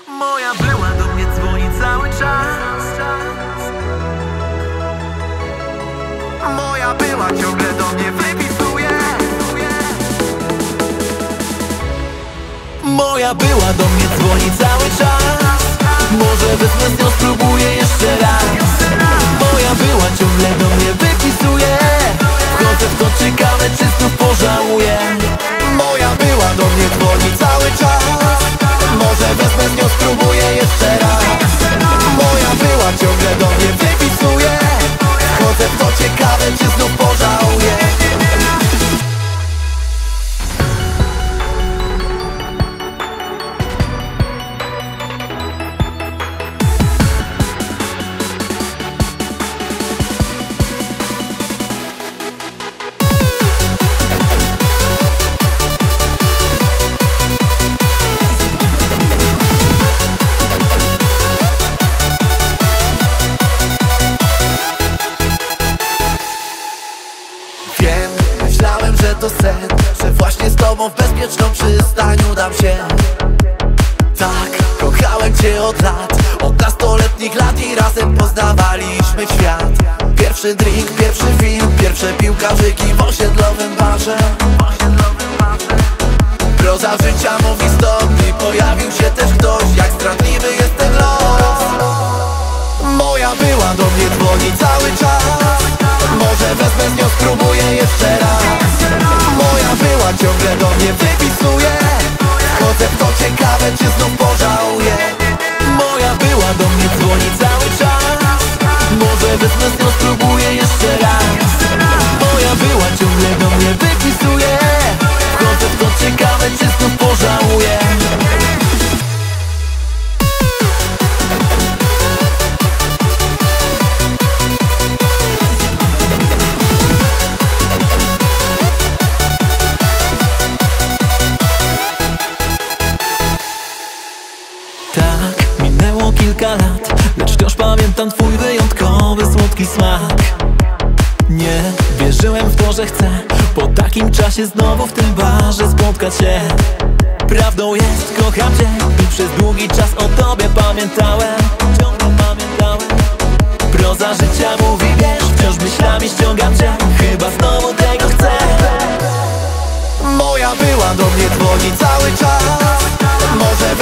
Moja była do mnie dzwoni cały czas. Moja była ciągle do mnie wypisuje. Moja była do mnie dzwoni cały czas. Może wezmę z nią, spróbuję jeszcze raz. Moja była ciągle do mnie wypisuje. Wchodzę w to, ciekawe czy znów pożałuję. Moja była do mnie dzwoni cały czas. Może wezmę z nią, spróbuję jeszcze raz. Moja była ciągle do mnie wypisuje. Wchodzę w to, ciekawe czy znów pożałuję. Wiem, myślałem, że to sen, że właśnie z tobą w bezpieczną przystań udam się. Tak, kochałem cię od lat, od nastoletnich lat i razem poznawaliśmy świat. Pierwszy drink, pierwszy film, pierwsze piłkarzyki w osiedlowym barze. Proza życia mówi stop i pojawił się też ktoś, jak zdradliwy jest ten los. Moja była do mnie dzwoni cały czas. Może wezmę z nią, spróbuję jeszcze raz. Moja była ciągle do mnie wypisuje. Wchodzę w to, ciekawe czy znów pożałuję. Moja była do mnie dzwoni cały czas. Może wezmę z nią, spróbuję jeszcze raz. Moja była ciągle do mnie wypisuje. Wchodzę w to, ciekawe czy znów pożałuję. Tak, minęło kilka lat, lecz wciąż pamiętam twój wyjątkowy, słodki smak. Nie wierzyłem w to, że chcę po takim czasie znowu w tym barze spotkać się. Prawdą jest, kocham cię i przez długi czas o tobie pamiętałem. Ciągle pamiętałem. Proza życia mówi, wiesz, wciąż myślami ściągam cię. Chyba znowu tego chcę. Moja była do mnie dzwoni cały czas. Może